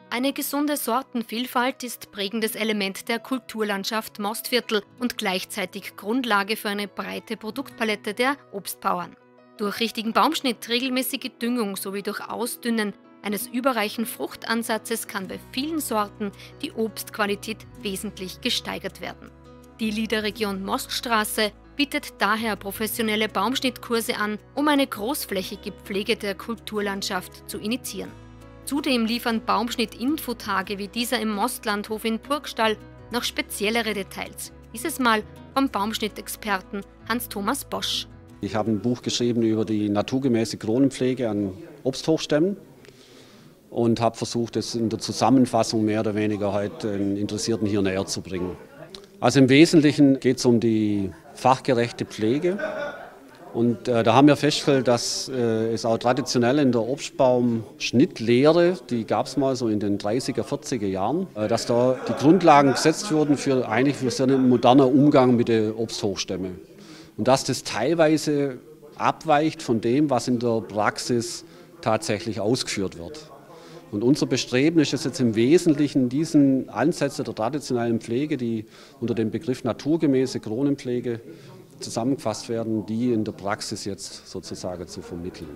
Eine gesunde Sortenvielfalt ist prägendes Element der Kulturlandschaft Mostviertel und gleichzeitig Grundlage für eine breite Produktpalette der Obstbauern. Durch richtigen Baumschnitt, regelmäßige Düngung sowie durch Ausdünnen eines überreichen Fruchtansatzes kann bei vielen Sorten die Obstqualität wesentlich gesteigert werden. Die Liederregion Moststraße bietet daher professionelle Baumschnittkurse an, um eine großflächige Pflege der Kulturlandschaft zu initiieren. Zudem liefern Baumschnitt-Infotage wie dieser im Mostlandhof in Purgstall noch speziellere Details. Dieses Mal vom Baumschnittexperten Hans-Thomas Bosch. Ich habe ein Buch geschrieben über die naturgemäße Kronenpflege an Obsthochstämmen und habe versucht, es in der Zusammenfassung mehr oder weniger heute den Interessierten hier näher zu bringen. Also im Wesentlichen geht es um die fachgerechte Pflege. Und da haben wir festgestellt, dass es auch traditionell in der Obstbaumschnittlehre, die gab es mal so in den 30er, 40er Jahren, dass da die Grundlagen gesetzt wurden für so einen modernen Umgang mit den Obsthochstämmen. Und dass das teilweise abweicht von dem, was in der Praxis tatsächlich ausgeführt wird. Und unser Bestreben ist es jetzt im Wesentlichen, diesen Ansätze der traditionellen Pflege, die unter dem Begriff naturgemäße Kronenpflege zusammengefasst werden, die in der Praxis jetzt sozusagen zu vermitteln.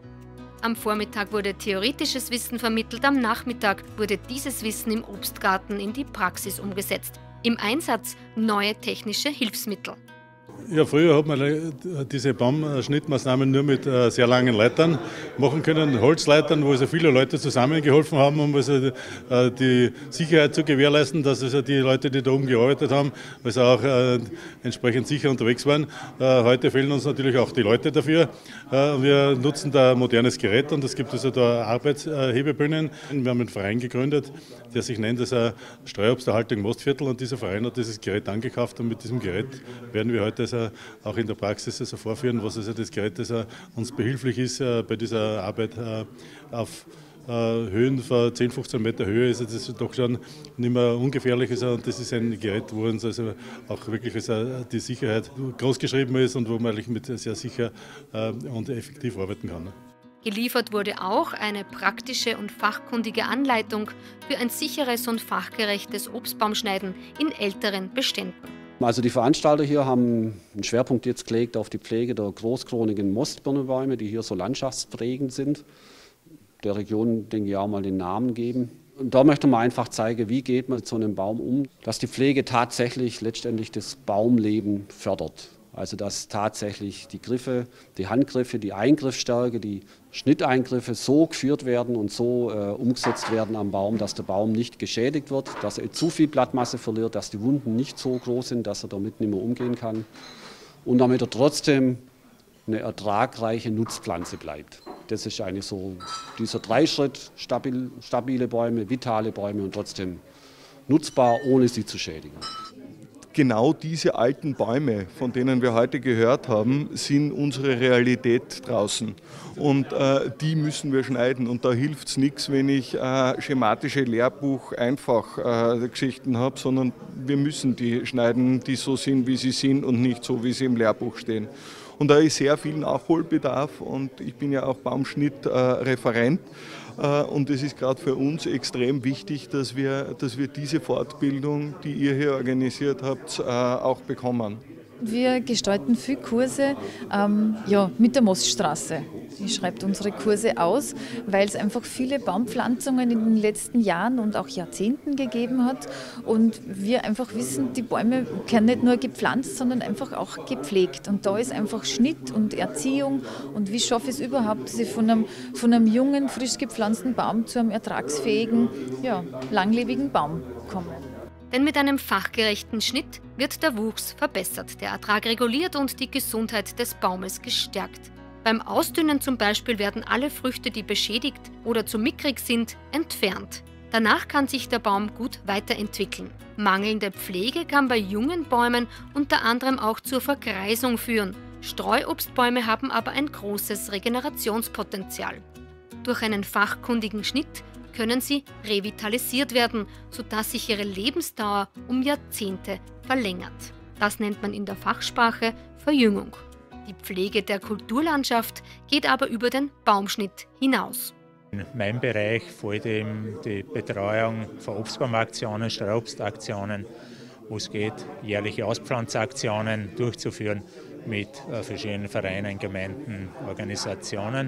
Am Vormittag wurde theoretisches Wissen vermittelt, am Nachmittag wurde dieses Wissen im Obstgarten in die Praxis umgesetzt. Im Einsatz neue technische Hilfsmittel. Ja, früher hat man diese Baumschnittmaßnahmen nur mit sehr langen Leitern machen können, Holzleitern, wo also viele Leute zusammengeholfen haben, um also die Sicherheit zu gewährleisten, dass also die Leute, die da oben gearbeitet haben, also auch entsprechend sicher unterwegs waren. Heute fehlen uns natürlich auch die Leute dafür. Wir nutzen da ein modernes Gerät und es gibt also da Arbeitshebebühnen. Wir haben einen Verein gegründet, der sich nennt Streuobsterhaltung Mostviertel, und dieser Verein hat dieses Gerät angekauft, und mit diesem Gerät werden wir heute auch in der Praxis vorführen, was also das Gerät uns behilflich ist bei dieser Arbeit auf Höhen von 10, 15 Meter Höhe. Ist das doch schon nicht mehr ungefährlich ist, und das ist ein Gerät, wo uns also auch wirklich die Sicherheit großgeschrieben ist und wo man eigentlich mit sehr sicher und effektiv arbeiten kann. Geliefert wurde auch eine praktische und fachkundige Anleitung für ein sicheres und fachgerechtes Obstbaumschneiden in älteren Beständen. Also die Veranstalter hier haben einen Schwerpunkt jetzt gelegt auf die Pflege der großkronigen Mostbirnenbäume, die hier so landschaftsprägend sind. Der Region, denke ich, auch mal den Namen geben. Und da möchte man einfach zeigen, wie geht man mit so einem Baum um, dass die Pflege tatsächlich letztendlich das Baumleben fördert. Also dass tatsächlich die Griffe, die Handgriffe, die Eingriffsstärke, die Schnitteingriffe so geführt werden und so umgesetzt werden am Baum, dass der Baum nicht geschädigt wird, dass er zu viel Blattmasse verliert, dass die Wunden nicht so groß sind, dass er damit nicht mehr umgehen kann und damit er trotzdem eine ertragreiche Nutzpflanze bleibt. Das ist eigentlich so dieser Dreischritt: stabile Bäume, vitale Bäume und trotzdem nutzbar, ohne sie zu schädigen. Genau diese alten Bäume, von denen wir heute gehört haben, sind unsere Realität draußen. Und die müssen wir schneiden. Und da hilft es nichts, wenn ich schematische Lehrbuch-Einfach-Geschichten habe, sondern wir müssen die schneiden, die so sind, wie sie sind, und nicht so, wie sie im Lehrbuch stehen. Und da ist sehr viel Nachholbedarf, und ich bin ja auch Baumschnittreferent. Und es ist gerade für uns extrem wichtig, dass wir diese Fortbildung, die ihr hier organisiert habt, auch bekommen. Wir gestalten viele Kurse mit der Moststraße. Die schreibt unsere Kurse aus, weil es einfach viele Baumpflanzungen in den letzten Jahren und auch Jahrzehnten gegeben hat. Und wir einfach wissen, die Bäume werden nicht nur gepflanzt, sondern einfach auch gepflegt. Und da ist einfach Schnitt und Erziehung, und wie schaffe ich es überhaupt, dass ich von einem jungen, frisch gepflanzten Baum zu einem ertragsfähigen, langlebigen Baum komme. Denn mit einem fachgerechten Schnitt wird der Wuchs verbessert, der Ertrag reguliert und die Gesundheit des Baumes gestärkt. Beim Ausdünnen zum Beispiel werden alle Früchte, die beschädigt oder zu mickrig sind, entfernt. Danach kann sich der Baum gut weiterentwickeln. Mangelnde Pflege kann bei jungen Bäumen unter anderem auch zur Vergreisung führen. Streuobstbäume haben aber ein großes Regenerationspotenzial. Durch einen fachkundigen Schnitt können sie revitalisiert werden, sodass sich ihre Lebensdauer um Jahrzehnte verlängert. Das nennt man in der Fachsprache Verjüngung. Die Pflege der Kulturlandschaft geht aber über den Baumschnitt hinaus. In meinem Bereich fällt eben die Betreuung von Obstbaumaktionen, Streuobstaktionen, wo es geht, jährliche Auspflanzaktionen durchzuführen mit verschiedenen Vereinen, Gemeinden, Organisationen.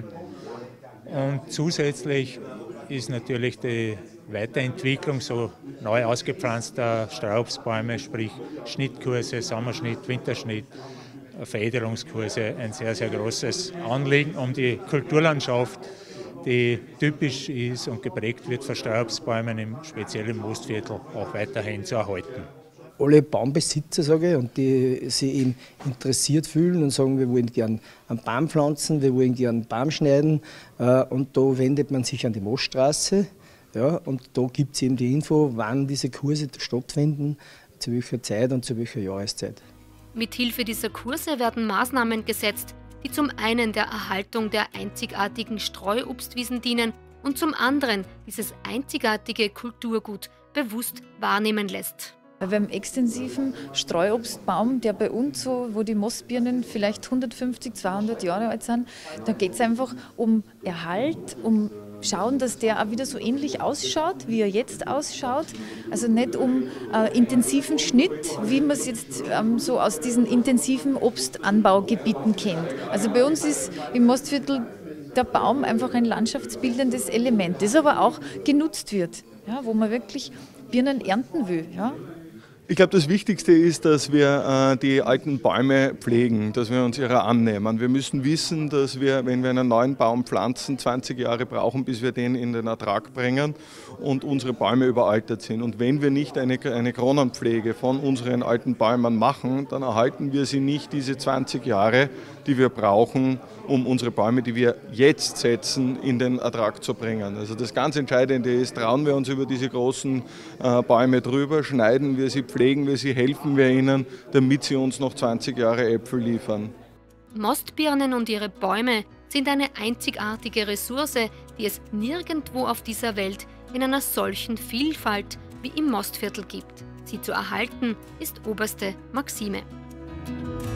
Und zusätzlich ist natürlich die Weiterentwicklung so neu ausgepflanzter Streuobstbäume, sprich Schnittkurse, Sommerschnitt, Winterschnitt, Veredelungskurse, ein sehr, sehr großes Anliegen, um die Kulturlandschaft, die typisch ist und geprägt wird von Streuobstbäumen, speziell im Mostviertel, auch weiterhin zu erhalten. Alle Baumbesitzer, sage ich, und die sich eben interessiert fühlen und sagen, wir wollen gern einen Baum pflanzen, wir wollen gern einen Baum schneiden, und da wendet man sich an die Moststraße, ja, und da gibt es eben die Info, wann diese Kurse stattfinden, zu welcher Zeit und zu welcher Jahreszeit. Mithilfe dieser Kurse werden Maßnahmen gesetzt, die zum einen der Erhaltung der einzigartigen Streuobstwiesen dienen und zum anderen dieses einzigartige Kulturgut bewusst wahrnehmen lässt. Bei einem extensiven Streuobstbaum, der bei uns so, wo die Mostbirnen vielleicht 150, 200 Jahre alt sind, da geht es einfach um Erhalt, um Schauen, dass der auch wieder so ähnlich ausschaut, wie er jetzt ausschaut. Also nicht um intensiven Schnitt, wie man es jetzt so aus diesen intensiven Obstanbaugebieten kennt. Also bei uns ist im Mostviertel der Baum einfach ein landschaftsbildendes Element, das aber auch genutzt wird, ja, wo man wirklich Birnen ernten will. Ja. Ich glaube, das Wichtigste ist, dass wir die alten Bäume pflegen, dass wir uns ihrer annehmen. Wir müssen wissen, dass wir, wenn wir einen neuen Baum pflanzen, 20 Jahre brauchen, bis wir den in den Ertrag bringen und unsere Bäume überaltert sind. Und wenn wir nicht eine Kronenpflege von unseren alten Bäumen machen, dann erhalten wir sie nicht diese 20 Jahre, die wir brauchen, um unsere Bäume, die wir jetzt setzen, in den Ertrag zu bringen. Also das ganz Entscheidende ist, trauen wir uns über diese großen Bäume drüber, schneiden wir sie, pflegen wir sie, helfen wir ihnen, damit sie uns noch 20 Jahre Äpfel liefern. Mostbirnen und ihre Bäume sind eine einzigartige Ressource, die es nirgendwo auf dieser Welt in einer solchen Vielfalt wie im Mostviertel gibt. Sie zu erhalten ist oberste Maxime.